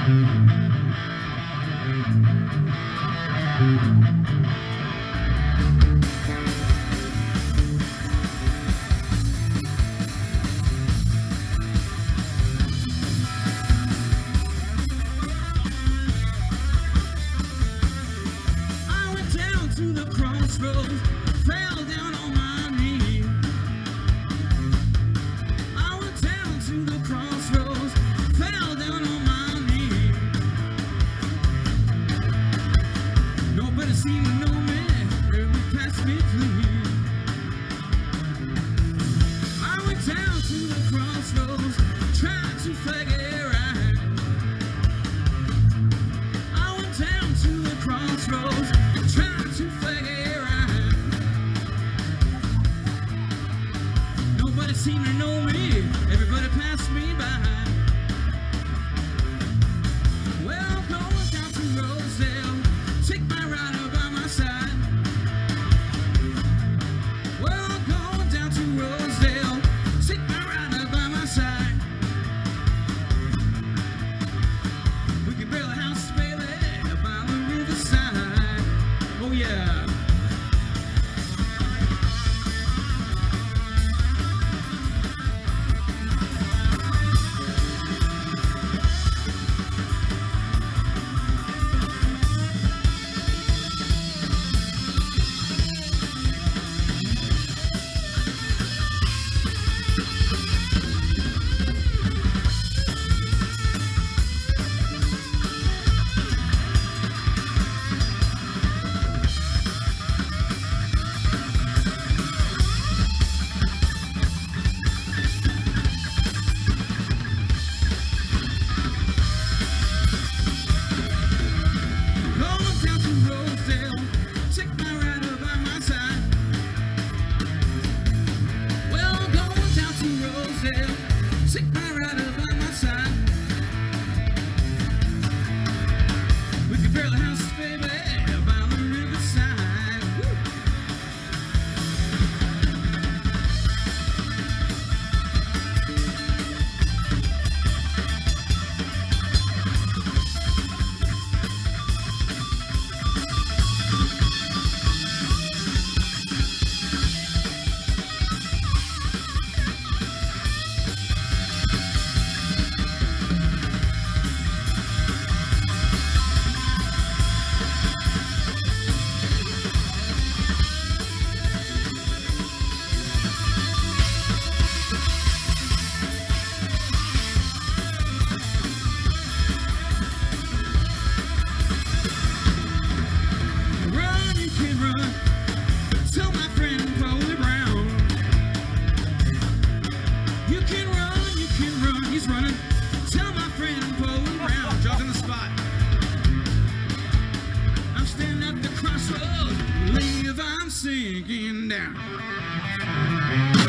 I went down to the crossroads, fell down on my knees. I went down to the crossroads, fell down on my knees. Nobody seemed to know me, everybody passed me please. I went down to the crossroads, trying to figure it out. I went down to the crossroads, trying to figure it out. Nobody seemed to know me, everybody passed me by. Well, I'm going down to Rosedale, take my rider by my side. Well, I'm going down to Rosedale, take my rider by my side. We can build a house, baby, by the riverside. Oh yeah. Going down to Rosedale, take my rider by my side. Well, I'm going down to Rosedale, take my rider by my side. We can build a house, baby, by the riverside. Woo. Run, you can run, tell my friend Polly Brown. You can run, he's running, tell my friend Polly Brown. Jogging the spot, I'm standing at the crossroads, believe I'm sinking down.